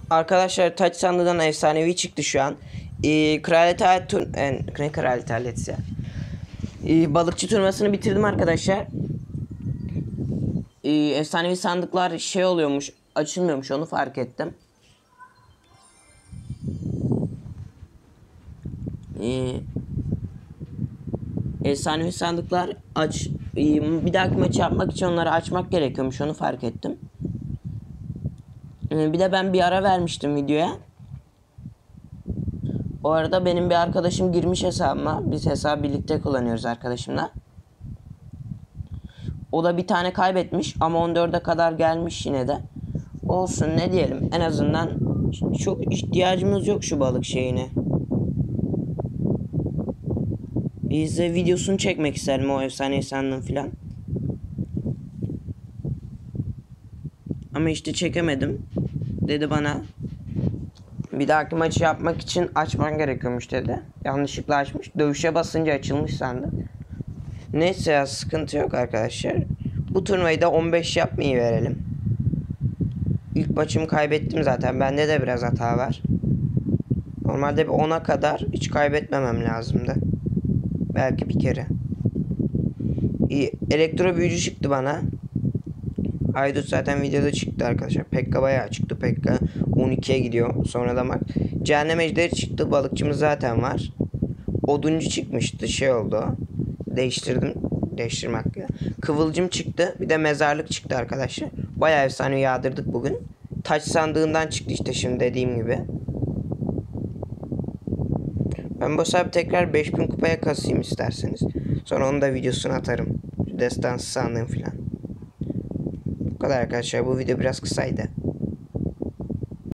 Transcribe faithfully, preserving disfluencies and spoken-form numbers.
Arkadaşlar taç sandığından efsanevi çıktı şu an. Ee, kraliyet alet tur e, ne kraliyet aletsi ya. Ee, balıkçı turnuvasını bitirdim arkadaşlar. Ee, efsanevi sandıklar şey oluyormuş, açılmıyormuş, onu fark ettim. Ee, efsanevi sandıklar aç ee, bir dahaki maçı yapmak için onları açmak gerekiyormuş, onu fark ettim. Ee, bir de ben bir ara vermiştim videoya. O arada benim bir arkadaşım girmiş hesabıma. Biz hesabı birlikte kullanıyoruz arkadaşımla. O da bir tane kaybetmiş ama on dörde kadar gelmiş yine de. Olsun, ne diyelim, en azından çok ihtiyacımız yok şu balık şeyine. Biz de videosunu çekmek isterim o efsane sandığın filan. Ama işte çekemedim. Dedi bana bir dahaki maçı yapmak için açman gerekiyormuş dedi. Yanlışlıkla açmış. Dövüşe basınca açılmış sandım. Neyse ya, sıkıntı yok arkadaşlar. Bu turnuvayı da on beş yapmayı verelim. İlk maçımı kaybettim zaten. Bende de biraz hata var. Normalde bir ona kadar hiç kaybetmemem lazımdı. Belki bir kere. İyi. Elektro büyücü çıktı bana. Aydut zaten videoda çıktı arkadaşlar. Pekka bayağı çıktı. Pekka on ikiye gidiyor. Sonra da bak. Cehennem ejderi çıktı. Balıkçımız zaten var. Oduncu çıkmıştı. Şey oldu. Değiştirdim. Değiştirmek. Kıvılcım çıktı. Bir de mezarlık çıktı arkadaşlar. Bayağı efsane yağdırdık bugün. Taç sandığından çıktı işte şimdi dediğim gibi. Ben bu sefer tekrar beş bin kupaya kasayım isterseniz. Sonra onun da videosunu atarım. Destansı sandığım filan. Bu kadar arkadaşlar. Bu video biraz kısaydı.